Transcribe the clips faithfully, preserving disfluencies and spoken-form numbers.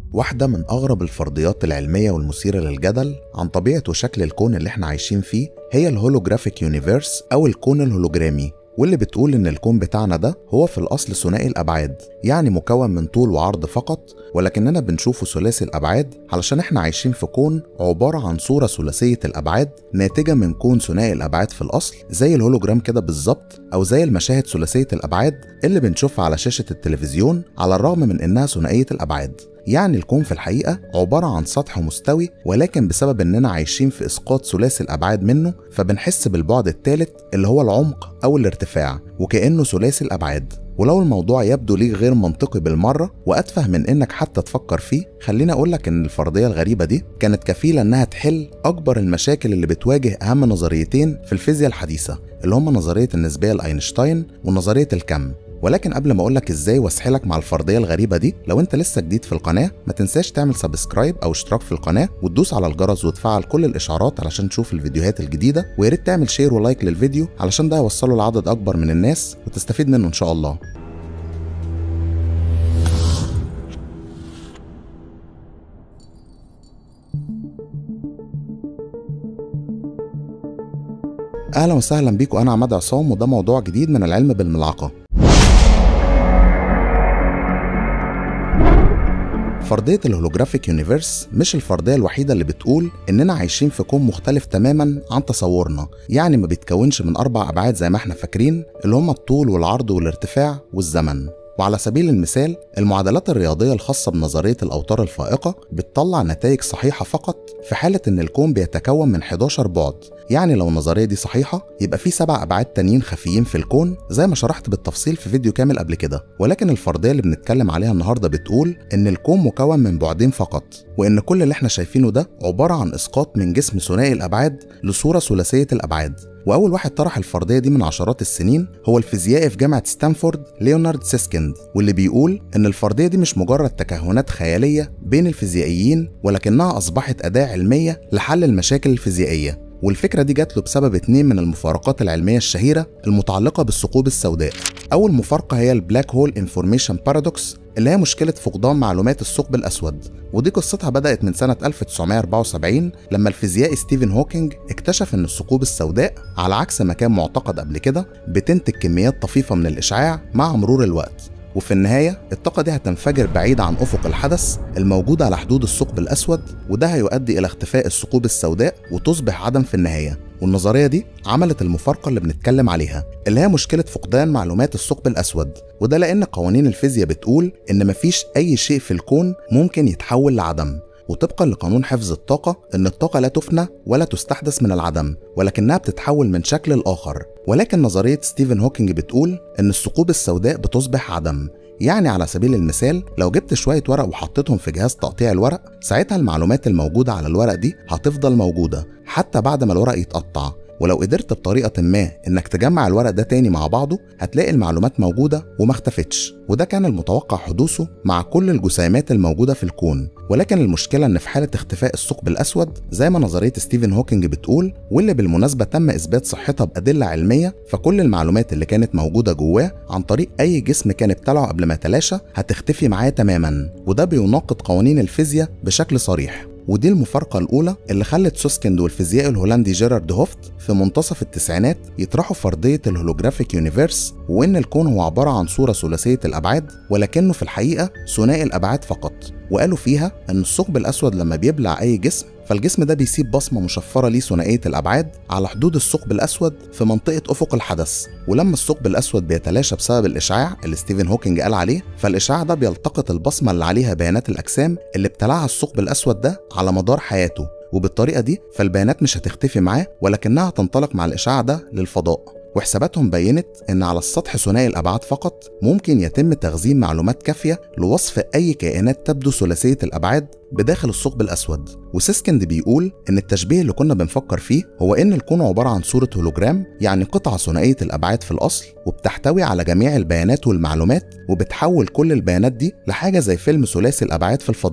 واحدة من أغرب الفرضيات العلمية والمثيرة للجدل عن طبيعة وشكل الكون اللي احنا عايشين فيه هي الهولوجرافيك يونيفيرس أو الكون الهولوجرامي، واللي بتقول إن الكون بتاعنا ده هو في الأصل ثنائي الأبعاد، يعني مكون من طول وعرض فقط، ولكننا بنشوفه ثلاثي الأبعاد علشان احنا عايشين في كون عبارة عن صورة ثلاثية الأبعاد ناتجة من كون ثنائي الأبعاد في الأصل، زي الهولوجرام كده بالظبط، أو زي المشاهد ثلاثية الأبعاد اللي بنشوفها على شاشة التلفزيون على الرغم من إنها ثنائية الأبعاد. يعني الكون في الحقيقة عبارة عن سطح مستوي، ولكن بسبب إننا عايشين في إسقاط ثلاثي الأبعاد منه فبنحس بالبعد الثالث اللي هو العمق أو الارتفاع، وكأنه ثلاثي الأبعاد. ولو الموضوع يبدو ليك غير منطقي بالمرة وأتفه من إنك حتى تفكر فيه، خليني أقولك إن الفرضية الغريبة دي كانت كفيلة إنها تحل أكبر المشاكل اللي بتواجه أهم نظريتين في الفيزياء الحديثة، اللي هما نظرية النسبية لأينشتاين ونظرية الكم. ولكن قبل ما اقولك ازاي واسحلك مع الفرضيه الغريبه دي، لو انت لسه جديد في القناه ما تنساش تعمل سبسكرايب او اشتراك في القناه وتدوس على الجرس وتفعل كل الاشعارات علشان تشوف الفيديوهات الجديده، ويا ريت تعمل شير ولايك للفيديو علشان ده يوصله لعدد اكبر من الناس وتستفيد منه ان شاء الله. اهلا وسهلا بيكم، انا عماد عصام وده موضوع جديد من العلم بالملعقه. فرضية الهولوجرافيك يونيفيرس مش الفرضية الوحيدة اللي بتقول إننا عايشين في كون مختلف تماما عن تصورنا، يعني ما بيتكونش من أربع أبعاد زي ما احنا فاكرين اللي هما الطول والعرض والارتفاع والزمن. وعلى سبيل المثال المعادلات الرياضية الخاصة بنظرية الأوتار الفائقة بتطلع نتائج صحيحة فقط في حالة إن الكون بيتكون من حداشر بعد، يعني لو النظرية دي صحيحة يبقى في سبع أبعاد تانيين خفيين في الكون زي ما شرحت بالتفصيل في فيديو كامل قبل كده. ولكن الفرضية اللي بنتكلم عليها النهاردة بتقول إن الكون مكون من بعدين فقط، وإن كل اللي احنا شايفينه ده عبارة عن إسقاط من جسم ثنائي الأبعاد لصورة ثلاثية الأبعاد. وأول واحد طرح الفرضية دي من عشرات السنين هو الفيزيائي في جامعة ستانفورد ليونارد سيسكيند، واللي بيقول إن الفرضية دي مش مجرد تكهنات خيالية بين الفيزيائيين، ولكنها أصبحت أداة علمية لحل المشاكل الفيزيائية. والفكرة دي جات له بسبب اتنين من المفارقات العلمية الشهيرة المتعلقة بالثقوب السوداء. أول مفارقة هي البلاك هول انفورميشن بارادوكس، اللي هي مشكلة فقدان معلومات الثقب الأسود، ودي قصتها بدأت من سنة ألف وتسعمائة وأربعة وسبعين لما الفيزيائي ستيفن هوكينج اكتشف إن الثقوب السوداء على عكس ما كان معتقد قبل كده بتنتج كميات طفيفة من الإشعاع مع مرور الوقت، وفي النهاية الطاقة دي هتنفجر بعيد عن أفق الحدث الموجود على حدود الثقب الأسود، وده هيؤدي إلى اختفاء الثقوب السوداء وتصبح عدم في النهاية. والنظرية دي عملت المفارقة اللي بنتكلم عليها اللي هي مشكلة فقدان معلومات الثقب الأسود، وده لأن قوانين الفيزياء بتقول إن مفيش أي شيء في الكون ممكن يتحول لعدم، وطبقا لقانون حفظ الطاقة إن الطاقة لا تفنى ولا تستحدث من العدم، ولكنها بتتحول من شكل لآخر. ولكن نظرية ستيفن هوكينج بتقول إن الثقوب السوداء بتصبح عدم. يعني على سبيل المثال لو جبت شوية ورق وحطيتهم في جهاز تقطيع الورق، ساعتها المعلومات الموجودة على الورق دي هتفضل موجودة حتى بعد ما الورق يتقطع، ولو قدرت بطريقة ما انك تجمع الورق ده تاني مع بعضه هتلاقي المعلومات موجودة وما اختفتش. وده كان المتوقع حدوثه مع كل الجسيمات الموجودة في الكون. ولكن المشكلة ان في حالة اختفاء الثقب الأسود زي ما نظرية ستيفن هوكينج بتقول، واللي بالمناسبة تم إثبات صحتها بأدلة علمية، فكل المعلومات اللي كانت موجودة جواه عن طريق أي جسم كان ابتلعه قبل ما يتلاشى هتختفي معاه تماما، وده بيناقض قوانين الفيزياء بشكل صريح. ودي المفارقة الأولى اللي خلت سوسكيند والفيزيائي الهولندي جيرارد هوفت في منتصف التسعينات يطرحوا فرضية الهولوجرافيك يونيفيرس، وإن الكون هو عبارة عن صورة ثلاثية الأبعاد ولكنه في الحقيقة ثنائي الأبعاد فقط. وقالوا فيها إن الثقب الأسود لما بيبلع أي جسم فالجسم ده بيسيب بصمة مشفرة ليه ثنائية الأبعاد على حدود الثقب الأسود في منطقة أفق الحدث، ولما الثقب الأسود بيتلاشى بسبب الإشعاع اللي ستيفن هوكينج قال عليه، فالإشعاع ده بيلتقط البصمة اللي عليها بيانات الأجسام اللي ابتلعها الثقب الأسود ده على مدار حياته، وبالطريقة دي فالبيانات مش هتختفي معاه ولكنها هتنطلق مع الإشعاع ده للفضاء. وحساباتهم بينت إن على السطح ثنائي الأبعاد فقط ممكن يتم تخزين معلومات كافية لوصف أي كائنات تبدو ثلاثية الأبعاد بداخل الثقب الأسود. وسيسكيند بيقول إن التشبيه اللي كنا بنفكر فيه هو إن الكون عبارة عن صورة هولوجرام، يعني قطعة ثنائية الأبعاد في الأصل، وبتحتوي على جميع البيانات والمعلومات، وبتحول كل البيانات دي لحاجة زي فيلم ثلاثي الأبعاد في الفضاء.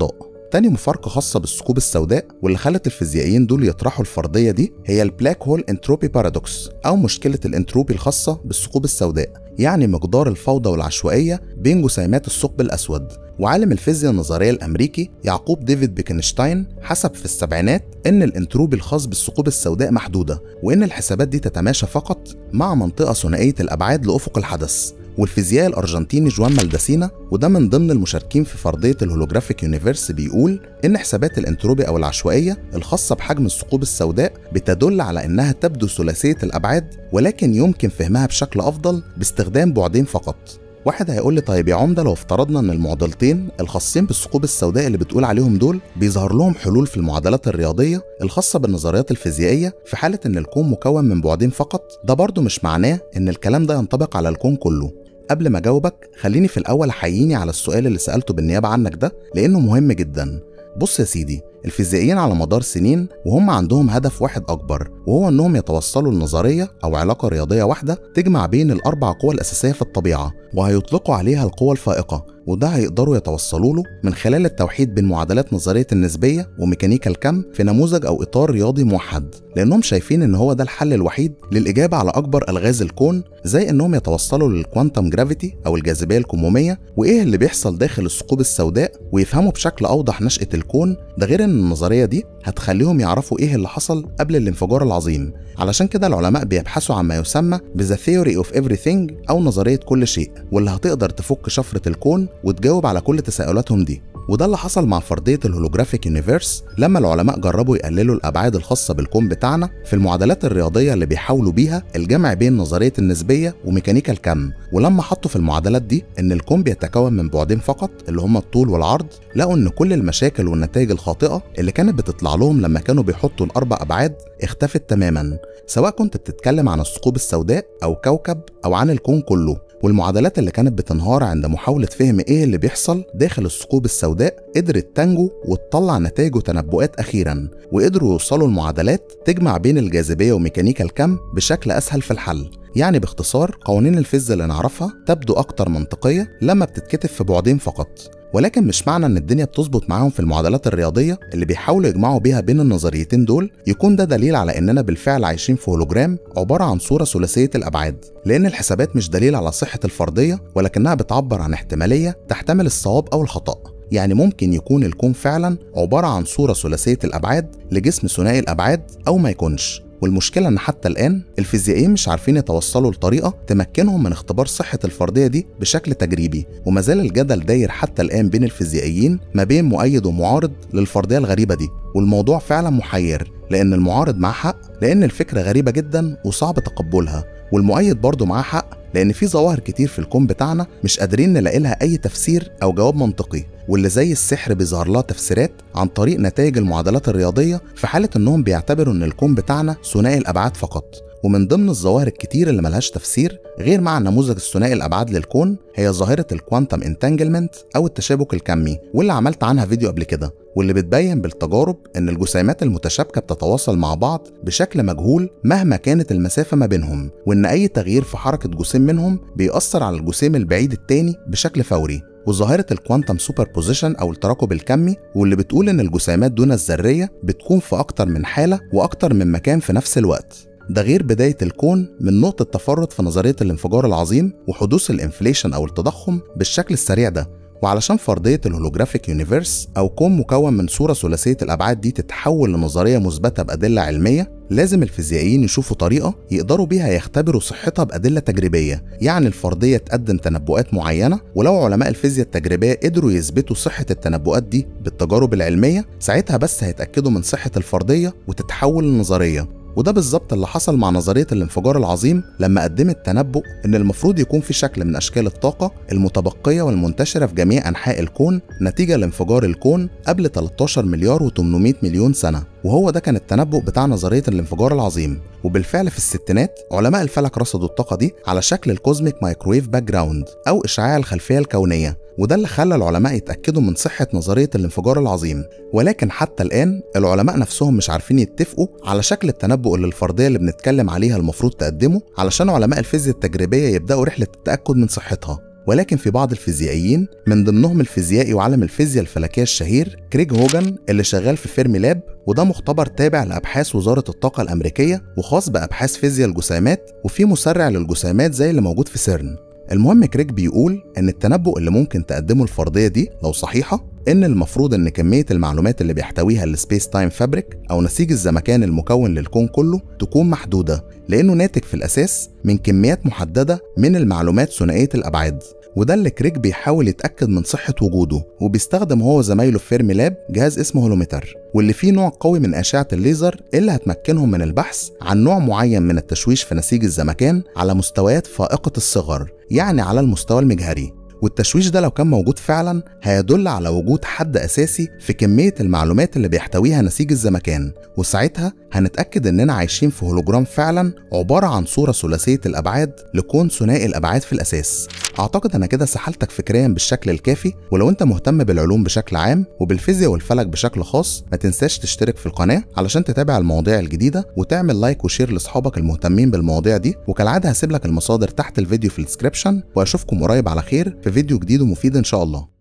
تاني مفارقة خاصة بالثقوب السوداء واللي خلت الفيزيائيين دول يطرحوا الفرضية دي هي البلاك هول انتروبي بارادوكس أو مشكلة الانتروبي الخاصة بالثقوب السوداء، يعني مقدار الفوضى والعشوائية بين جسيمات الثقب الأسود. وعالم الفيزياء النظرية الأمريكي يعقوب ديفيد بيكنشتاين حسب في السبعينات إن الانتروبي الخاص بالثقوب السوداء محدودة، وإن الحسابات دي تتماشى فقط مع منطقة ثنائية الأبعاد لأفق الحدث. والفيزيائي الأرجنتيني جوان مالداسينا، وده من ضمن المشاركين في فرضية الهولوجرافيك يونيفرس، بيقول إن حسابات الانتروبي أو العشوائية الخاصة بحجم الثقوب السوداء بتدل على إنها تبدو ثلاثية الأبعاد، ولكن يمكن فهمها بشكل أفضل باستخدام بعدين فقط. واحد هيقول لي طيب يا عمده، لو افترضنا ان المعضلتين الخاصين بالثقوب السوداء اللي بتقول عليهم دول بيظهر لهم حلول في المعادلات الرياضيه الخاصه بالنظريات الفيزيائيه في حاله ان الكون مكون من بعدين فقط، ده برضه مش معناه ان الكلام ده ينطبق على الكون كله. قبل ما اجاوبك خليني في الاول احييني على السؤال اللي سالته بالنيابه عنك ده، لانه مهم جدا. بص يا سيدي، الفيزيائيين على مدار سنين وهم عندهم هدف واحد أكبر، وهو إنهم يتوصلوا لنظرية أو علاقة رياضية واحدة تجمع بين الأربع قوى الأساسية في الطبيعة، وهيطلقوا عليها القوى الفائقة، وده هيقدروا يتوصلوا له من خلال التوحيد بين معادلات نظرية النسبية وميكانيكا الكم في نموذج أو إطار رياضي موحد، لأنهم شايفين إن هو ده الحل الوحيد للإجابة على أكبر ألغاز الكون، زي إنهم يتوصلوا للكوانتم جرافيتي أو الجاذبية الكمومية وإيه اللي بيحصل داخل الثقوب السوداء، ويفهموا بشكل أوضح نشأة الكون. ده غير إن النظرية دي هتخليهم يعرفوا إيه اللي حصل قبل الانفجار العظيم. علشان كده العلماء بيبحثوا عن ما يسمى بذا ثيوري اوف everything أو نظرية كل شيء، واللي هتقدر تفك شفرة الكون وتجاوب على كل تساؤلاتهم دي. وده اللي حصل مع فرضية الهولوجرافيك يونيفرس لما العلماء جربوا يقللوا الأبعاد الخاصة بالكون بتاعنا في المعادلات الرياضية اللي بيحاولوا بيها الجمع بين نظرية النسبية وميكانيكا الكم. ولما حطوا في المعادلات دي إن الكون بيتكون من بعدين فقط اللي هما الطول والعرض، لقوا إن كل المشاكل والنتائج الخاطئة اللي كانت بتطلع لهم لما كانوا بيحطوا الأربع أبعاد اختفت تماما، سواء كنت بتتكلم عن الثقوب السوداء أو كوكب أو عن الكون كله. والمعادلات اللي كانت بتنهار عند محاولة فهم ايه اللي بيحصل داخل الثقوب السوداء قدرت تنجو وتطلع نتائج وتنبؤات اخيرا، وقدروا يوصلوا المعادلات تجمع بين الجاذبية وميكانيكا الكم بشكل اسهل في الحل. يعني باختصار قوانين الفيزياء اللي نعرفها تبدو اكتر منطقية لما بتتكتب في بعدين فقط، ولكن مش معنى ان الدنيا بتظبط معاهم في المعادلات الرياضية اللي بيحاولوا يجمعوا بيها بين النظريتين دول يكون ده دليل على اننا بالفعل عايشين في هولوجرام عبارة عن صورة ثلاثية الابعاد، لان الحسابات مش دليل على صحة الفرضية، ولكنها بتعبر عن احتمالية تحتمل الصواب او الخطأ. يعني ممكن يكون الكون فعلا عبارة عن صورة ثلاثية الابعاد لجسم ثنائي الابعاد او ما يكونش. والمشكلة ان حتى الان الفيزيائيين مش عارفين يتوصلوا لطريقة تمكنهم من اختبار صحة الفرضية دي بشكل تجريبي، ومازال الجدل داير حتى الان بين الفيزيائيين ما بين مؤيد ومعارض للفرضية الغريبة دي. والموضوع فعلا محير، لان المعارض معاه حق لان الفكرة غريبة جدا وصعب تقبلها، والمؤيد برضه معاه حق لان في ظواهر كتير في الكون بتاعنا مش قادرين نلاقي لها اي تفسير او جواب منطقي، واللي زي السحر بيظهر لها تفسيرات عن طريق نتائج المعادلات الرياضية في حالة انهم بيعتبروا ان الكون بتاعنا ثنائي الابعاد فقط. ومن ضمن الظواهر الكتير اللي ملهاش تفسير غير مع النموذج الثنائي الابعاد للكون هي ظاهرة الكوانتم انتانجلمنت او التشابك الكمي، واللي عملت عنها فيديو قبل كده، واللي بتبين بالتجارب ان الجسيمات المتشابكة بتتواصل مع بعض بشكل مجهول مهما كانت المسافة ما بينهم، وان اي تغيير في حركة جسيم منهم بيأثر على الجسيم البعيد التاني بشكل فوري. وظاهرة الكوانتم سوبر بوزيشن أو التراكب الكمي، واللي بتقول إن الجسيمات دون الذرية بتكون في أكتر من حالة وأكتر من مكان في نفس الوقت. ده غير بداية الكون من نقطة تفرد في نظرية الانفجار العظيم وحدوث الانفليشن أو التضخم بالشكل السريع ده. وعلشان فرضية الهولوجرافيك يونيفرس أو كون مكون من صورة ثلاثية الأبعاد دي تتحول لنظرية مثبتة بأدلة علمية، لازم الفيزيائيين يشوفوا طريقة يقدروا بيها يختبروا صحتها بأدلة تجريبية. يعني الفرضية تقدم تنبؤات معينة، ولو علماء الفيزياء التجريبية قدروا يثبتوا صحة التنبؤات دي بالتجارب العلمية، ساعتها بس هيتأكدوا من صحة الفرضية وتتحول لنظرية. وده بالظبط اللي حصل مع نظرية الانفجار العظيم لما قدمت تنبؤ ان المفروض يكون في شكل من اشكال الطاقة المتبقية والمنتشرة في جميع انحاء الكون نتيجة لانفجار الكون قبل تلتاشر مليار وتمنمية مليون سنة، وهو ده كان التنبؤ بتاع نظرية الانفجار العظيم. وبالفعل في الستينات علماء الفلك رصدوا الطاقة دي على شكل الكوزميك مايكرويف باك جراوند او اشعاع الخلفية الكونية، وده اللي خلى العلماء يتأكدوا من صحة نظرية الانفجار العظيم. ولكن حتى الآن العلماء نفسهم مش عارفين يتفقوا على شكل التنبؤ اللي الفرضية اللي بنتكلم عليها المفروض تقدمه علشان علماء الفيزياء التجريبية يبدأوا رحلة التأكد من صحتها. ولكن في بعض الفيزيائيين من ضمنهم الفيزيائي وعالم الفيزياء الفلكية الشهير كريج هوجن اللي شغال في فيرمي لاب، وده مختبر تابع لأبحاث وزارة الطاقة الأمريكية وخاص بأبحاث فيزياء الجسيمات، وفي مسرع للجسيمات زي اللي موجود في سيرن. المهم كريج بيقول إن التنبؤ اللي ممكن تقدمه الفرضية دي لو صحيحة إن المفروض إن كمية المعلومات اللي بيحتويها السبيس تايم فابريك أو نسيج الزمكان المكون للكون كله تكون محدودة، لأنه ناتج في الأساس من كميات محددة من المعلومات ثنائية الأبعاد. وده اللي كريج بيحاول يتأكد من صحة وجوده، وبيستخدم هو وزمايله في فيرمي لاب جهاز اسمه هولومتر، واللي فيه نوع قوي من أشعة الليزر اللي هتمكنهم من البحث عن نوع معين من التشويش في نسيج الزمكان على مستويات فائقة الصغر، يعني على المستوى المجهري. والتشويش ده لو كان موجود فعلا هيدل على وجود حد أساسي في كمية المعلومات اللي بيحتويها نسيج الزمكان، وساعتها هنتأكد إننا عايشين في هولوجرام فعلا عبارة عن صورة ثلاثية الأبعاد لكون ثنائي الأبعاد في الأساس. أعتقد أنا كده سحلتك فكريا بالشكل الكافي، ولو أنت مهتم بالعلوم بشكل عام وبالفيزياء والفلك بشكل خاص ما تنساش تشترك في القناة علشان تتابع المواضيع الجديدة، وتعمل لايك وشير لأصحابك المهتمين بالمواضيع دي. وكالعادة هسيب لك المصادر تحت الفيديو في الديسكريبشن، وأشوفكم قريب على خير في فيديو جديد ومفيد إن شاء الله.